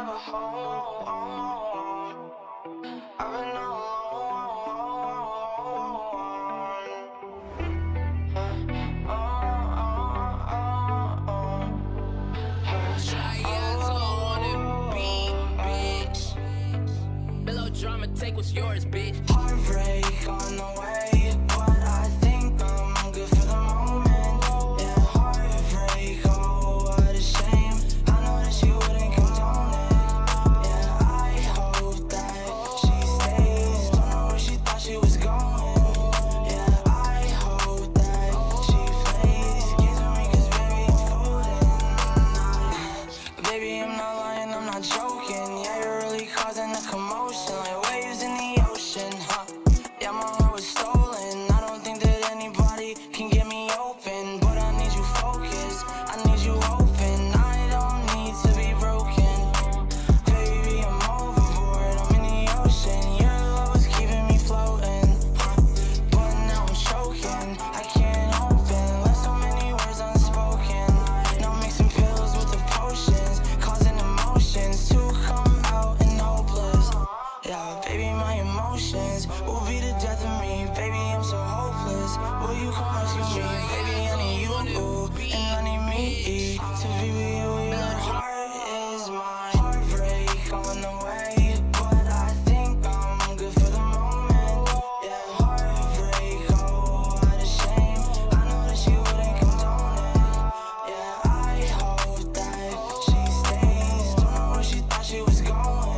have a home. I've been Drama, take what's yours, bitch. Heartbreak on the way, but I think I'm good for the moment. Yeah, heartbreak, oh, what a shame. I know that she wouldn't condone it. Yeah, I hope that she stays. Don't know where she thought she was going. Yeah, I hope that she plays games with me, cause baby, I'm folding. Baby, I'm not lying, I'm not joking. Yeah, you're really causing a commotion, like waves in the ocean, huh? Yeah, my heart was stolen. I don't think that anybody can get me open, but I need you focused, I need you open. I don't need to be broken. Baby, I'm overboard, I'm in the ocean. Your love was keeping me floating, huh? But now I'm choking, I can't open. Left so many words unspoken. Now I'm mixing pills with the potions, causing emotions to come out and hopeless. Yeah, baby, my emotions will be the death of me. Baby, I'm so hopeless. Will you come rescue me? Baby, I need you, and I need me to be with you. Your heart is mine. Heartbreak on the way, but I think I'm good for the moment. Yeah, heartbreak, oh, what a shame. I know that she wouldn't condone it. Yeah, I hope that she stays. Don't know where she thought she was going.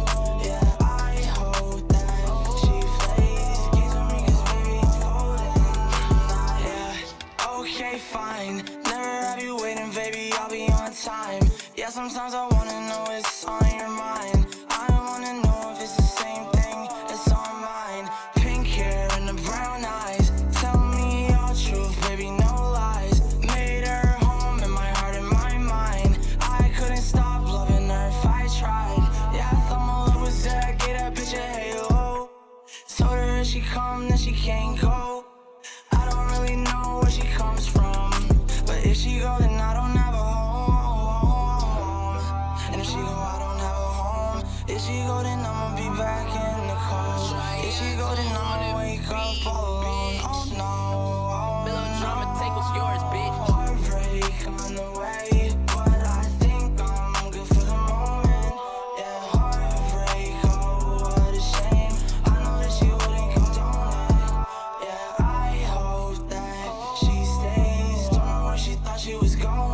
Okay, fine, never have you waiting, baby, I'll be on time. Yeah, sometimes I wanna know what's on your mind. I wanna know if it's the same thing that's on mine. Pink hair and the brown eyes, tell me all truth, baby, no lies. Made her home in my heart and my mind. I couldn't stop loving her if I tried. Yeah, I thought my love was there, I gave that bitch a halo. Told her if she come, then she can't go. I don't really know where she comes from, but if she go, then I don't have a home. And if she go, I don't have a home. If she go, then I'ma be back in the cold. If she go, then I'ma wake up all alone. Oh no, Drama, take what's yours, bitch. heartbreak on the way, but I think I'm good for the moment. Yeah, heartbreak, oh, what a shame. I know that she wouldn't condone it. Yeah, I hope that she stays. Don't know where she thought she was going.